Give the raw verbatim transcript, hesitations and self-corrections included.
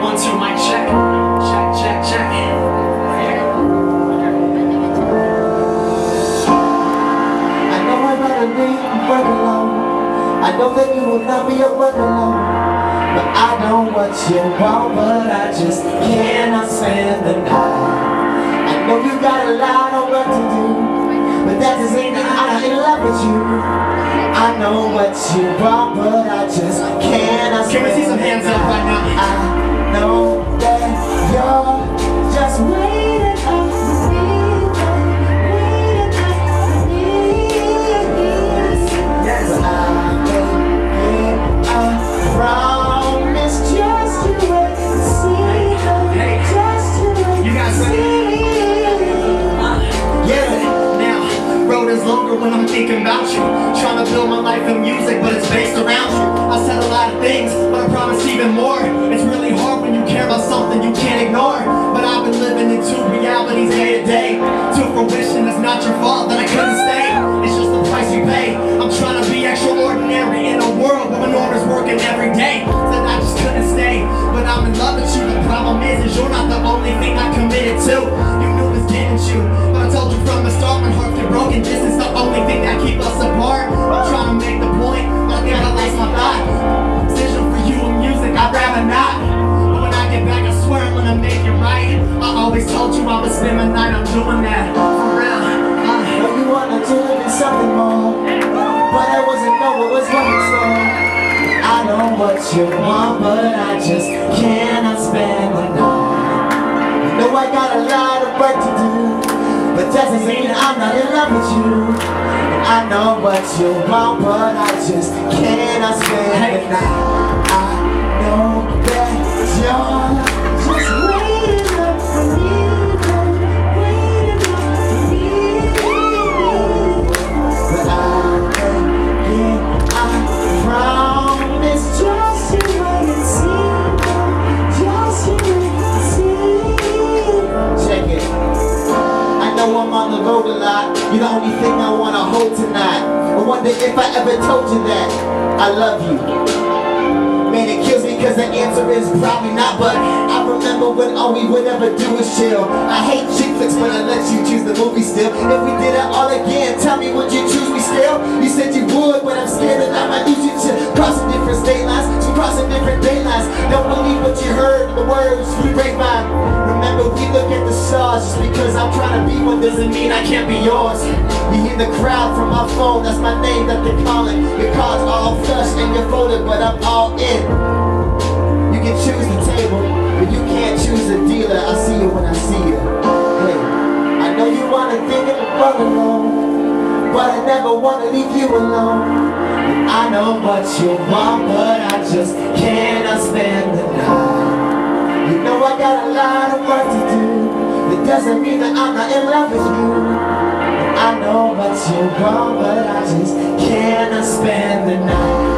one, two, mic check. Check, check, check. I know I'm not a need to work alone. I know that you will not be a work alone. But I know what you want, but I just cannot spend the night. I know you got a lot of work to do, but that doesn't mean that I'm not in love with you. I know what you want, but I just cannot spend the night. Can we see some hands up right now? I know that you're just waiting up for me, waiting up for me. Yes, but I made a promise just to wait and see. Hey, just to wait you guys and ready? see. Uh, yeah, now, road is longer when I'm thinking about you. Trying to build my life in music, but it's based around you. I said a lot of things, but I promise even more. It's really hard when you care about something you can't ignore. But I've been living in two realities day to day. To fruition, it's not your fault that I couldn't stay. It's just the price you pay. I'm trying to be extraordinary in a world where an order's working every day. Said I just couldn't stay, but I'm in love with you. The problem is, is you're not the only thing I committed to. You knew it was getting you, but I told you from the start when hearts get broken. Distance the only thing that keep us apart. I'm trying to make the point, but I think I lace my thought. Decision for you and music, I'd rather not. But when I get back, I swear I'm gonna make it right. I always told you I would spend my night, I'm doing that. For real. Uh. Know you wanted to do something more, but I wasn't know what was going on. I know what you want, but I just cannot spend the night. You know I got a lot of work to do, but that doesn't mean I'm not in love with you. I know what you want, but I just cannot spend the night. I know that you're just waiting up for me, waiting up for me. But I can't get, I promise just to wait and see, just to wait and see. Check it. I know I'm on the road a lot. You're the only thing I wanna hold tonight. I wonder if I ever told you that I love you. Man, it kills me cause the answer is probably not. But I remember when all we would ever do was chill. I hate chick flicks, but I let you choose the movie still. If we did it all again, tell me, would you choose me still? You said you would, but I'm scared that I might lose you to crossing different state lines, to crossing different date lines. Don't believe what you heard, the words we break mine. Remember, we look at the stars. Just because I'm trying to be one doesn't mean I can't be yours. You hear the crowd from my phone, that's my name that they're calling. Your cards all flushed and you're folded, but I'm all in. You can choose the table, but you can't choose the dealer. I see you when I see you. Hey, I know you wanna think of the fun alone, but I never wanna leave you alone. And I know what you want, but I just cannot spend the night. You know I got a lot of work to do. It doesn't mean that I'm not in love with you. And I know what you want, but I just cannot spend the night.